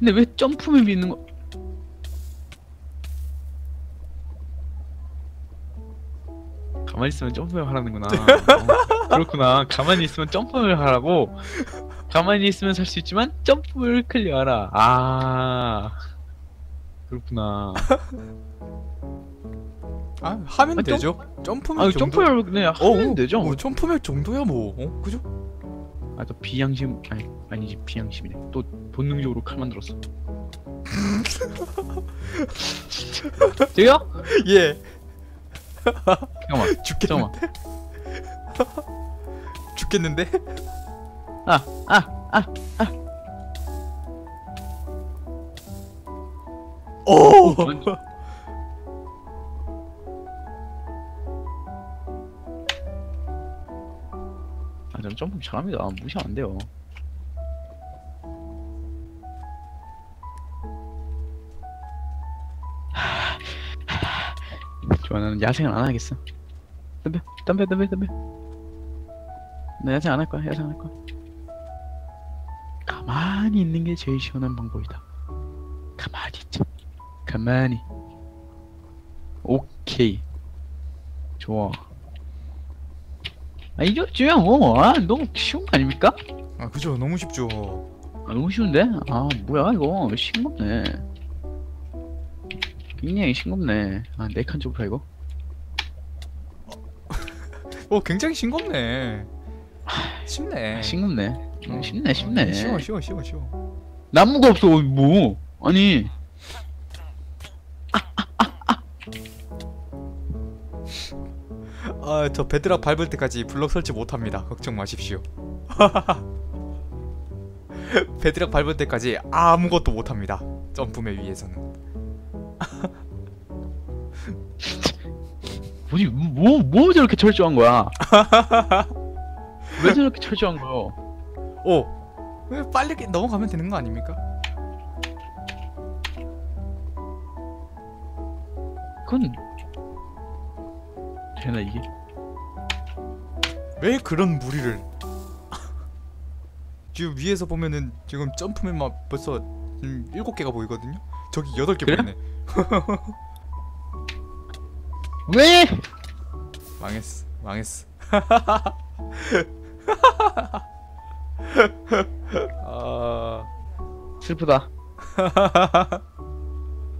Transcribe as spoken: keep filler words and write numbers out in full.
근데 왜 점프맵이 있는 거? 가만히 있으면 점프맵 하라는구나. 어, 그렇구나. 가만히 있으면 점프맵 하라고. 가만히 있으면 살 수 있지만 점프를 클리어하라. 아, 그렇구나. 아 하면 아, 되죠. 점프맵 아, 정도. 점프를 그냥 하면 어, 되죠. 뭐 점프맵 정도야 뭐. 어 그죠? 아, 또 비양심 아니 아니지 비양심이네. 또 본능적으로 칼 만들었어. 저요? 예. 잠깐만. 죽겠는데? 죽겠는데? 아, 아, 아, 아. 오! 완전- 아, 저는 점프 잘합니다. 무시하면 안 돼요. 좋아, 나는 야생을 안 하겠어. 덤벼, 덤벼, 덤벼, 덤벼. 나 야생 안 할 거야. 야생 안 할 거야. 가만히 있는 게 제일 시원한 방법이다. 가만히 있자. 가만히. 오케이. 좋아. 아, 이거 주야 뭐. 아, 너무 쉬운 거 아닙니까? 아 그죠, 너무 쉽죠. 아, 너무 쉬운데? 아, 뭐야 이거 싱겁네. 굉장히 싱겁네. 아, 네 칸 좁혀 이거. 어 굉장히 싱겁네. 쉽네. 아, 싱겁네. 음, 어. 쉽네, 어, 쉽네. 쉬워 쉬워 쉬워 쉬워. 나무가 없어. 뭐? 아니. 아 저 베드락 밟을 때까지 블럭 설치 못합니다. 걱정 마십시오. 베드락 밟을 때까지 아무것도 못합니다. 점프맵 위에서는. 뭐지? 뭐, 뭐 저렇게 철저한 거야? 왜 저렇게 철저한 거야? 오! 왜 빨리 넘어가면 되는 거 아닙니까? 그건 되나 이게? 왜 그런 무리를? 지금 위에서 보면은 지금 점프맨만 벌써 음, 일곱 개가 보이거든요? 저기 여덟 개 그래? 보이네. 왜? 망했어 망했어. 아... 슬프다.